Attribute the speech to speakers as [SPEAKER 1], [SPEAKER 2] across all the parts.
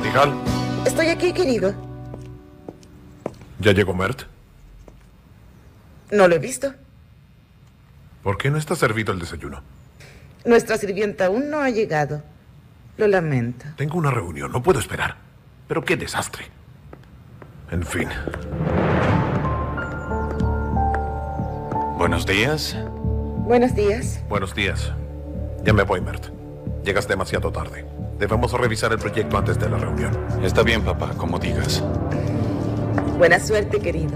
[SPEAKER 1] Nihal.
[SPEAKER 2] Estoy aquí, querido.
[SPEAKER 1] ¿Ya llegó Mert?
[SPEAKER 2] No lo he visto.
[SPEAKER 1] ¿Por qué no está servido el desayuno?
[SPEAKER 2] Nuestra sirvienta aún no ha llegado. Lo lamento.
[SPEAKER 1] Tengo una reunión, no puedo esperar. Pero qué desastre. En fin.
[SPEAKER 3] Buenos días.
[SPEAKER 2] Buenos días.
[SPEAKER 1] Buenos días. Ya me voy, Mert. Llegas demasiado tarde. Debemos revisar el proyecto antes de la reunión.
[SPEAKER 3] Está bien, papá, como digas.
[SPEAKER 2] Buena suerte, querido.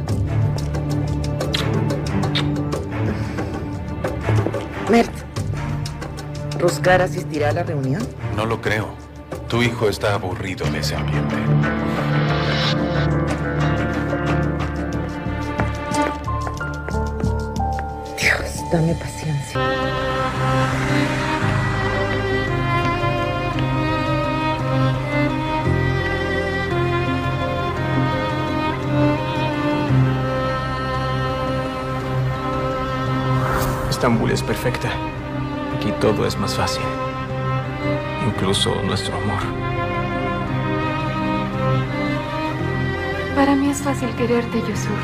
[SPEAKER 2] Mert, ¿Ruskar asistirá a la reunión?
[SPEAKER 3] No lo creo. Tu hijo está aburrido de ese ambiente.
[SPEAKER 2] Dios, dame paciencia.
[SPEAKER 4] Estambul es perfecta. Aquí todo es más fácil. Incluso nuestro amor.
[SPEAKER 5] Para mí es fácil quererte, Yusuf.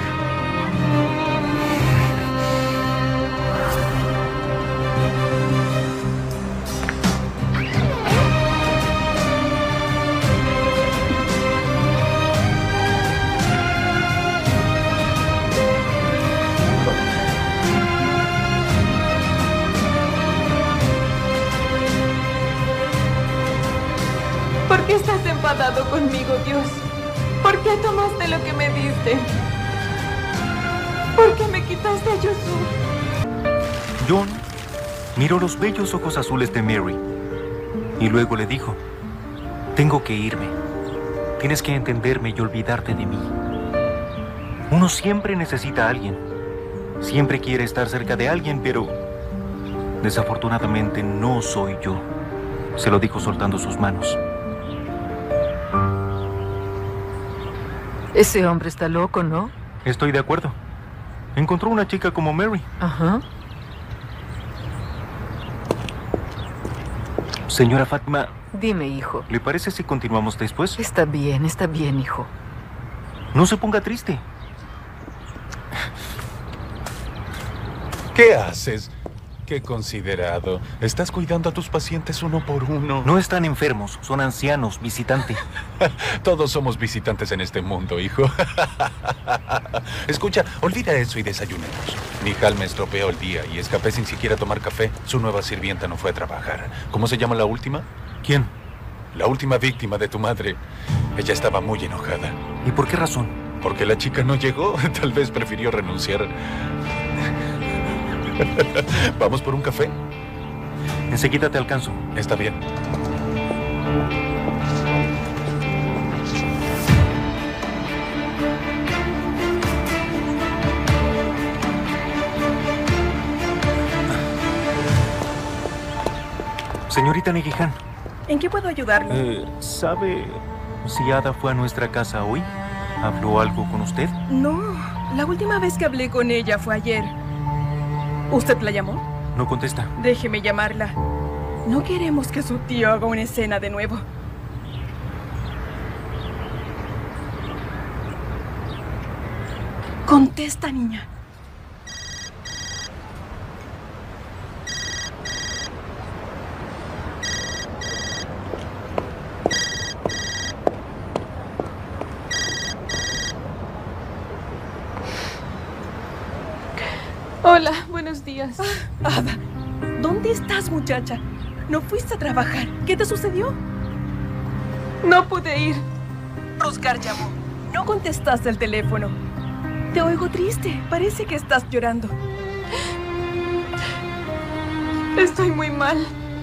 [SPEAKER 5] ¿Por qué estás enfadado conmigo, Dios? ¿Por qué tomaste lo que me diste? ¿Por qué me quitaste a Yusuf?
[SPEAKER 6] John miró los bellos ojos azules de Mary y luego le dijo: tengo que irme. Tienes que entenderme y olvidarte de mí. Uno siempre necesita a alguien. Siempre quiere estar cerca de alguien, pero desafortunadamente no soy yo. Se lo dijo soltando sus manos.
[SPEAKER 7] Ese hombre está loco, ¿no?
[SPEAKER 6] Estoy de acuerdo. Encontró una chica como Mary.
[SPEAKER 7] Ajá.
[SPEAKER 6] Señora Fátima,
[SPEAKER 7] Dime, hijo.
[SPEAKER 6] ¿le parece si continuamos después?
[SPEAKER 7] Está bien, hijo.
[SPEAKER 6] No se ponga triste.
[SPEAKER 3] ¿Qué haces? Qué considerado. Estás cuidando a tus pacientes uno por uno.
[SPEAKER 6] No están enfermos, son ancianos, visitante.
[SPEAKER 3] Todos somos visitantes en este mundo, hijo. Escucha, olvida eso y desayunemos. Nihal me estropeó el día y escapé sin siquiera tomar café. Su nueva sirvienta no fue a trabajar. ¿Cómo se llama la última?
[SPEAKER 6] ¿Quién?
[SPEAKER 3] La última víctima de tu madre. Ella estaba muy enojada.
[SPEAKER 6] ¿Y por qué razón?
[SPEAKER 3] Porque la chica no llegó. Tal vez prefirió renunciar. ¿Vamos por un café?
[SPEAKER 6] Enseguida te alcanzo.
[SPEAKER 3] Está bien.
[SPEAKER 6] Señorita Negihan,
[SPEAKER 8] ¿En qué puedo ayudarle?
[SPEAKER 6] ¿sabe si Ada fue a nuestra casa hoy? ¿Habló algo con usted?
[SPEAKER 8] No, la última vez que hablé con ella fue ayer. ¿Usted la llamó?
[SPEAKER 6] No contesta.
[SPEAKER 8] Déjeme llamarla. No queremos que su tío haga una escena de nuevo. Contesta, niña.
[SPEAKER 5] Hola, buenos días.
[SPEAKER 8] Ada, ¿dónde estás, muchacha? ¿No fuiste a trabajar? ¿Qué te sucedió?
[SPEAKER 5] No pude ir.
[SPEAKER 8] Ruskar llamó. No contestaste el teléfono. Te oigo triste. Parece que estás llorando.
[SPEAKER 5] Estoy muy mal.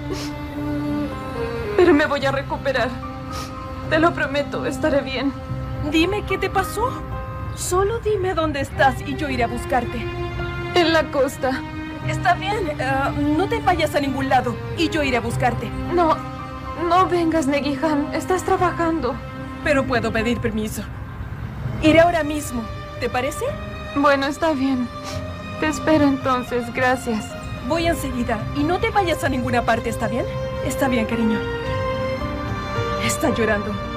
[SPEAKER 5] Pero me voy a recuperar. Te lo prometo, estaré bien.
[SPEAKER 8] Dime qué te pasó. Solo dime dónde estás y yo iré a buscarte.
[SPEAKER 5] En la costa.
[SPEAKER 8] Está bien. No te vayas a ningún lado y yo iré a buscarte.
[SPEAKER 5] No vengas, Negihan. Estás trabajando.
[SPEAKER 8] Pero puedo pedir permiso. Iré ahora mismo. ¿Te parece?
[SPEAKER 5] Bueno, está bien. Te espero entonces. Gracias.
[SPEAKER 8] Voy enseguida. Y no te vayas a ninguna parte, ¿está bien? Está bien, cariño. Está llorando.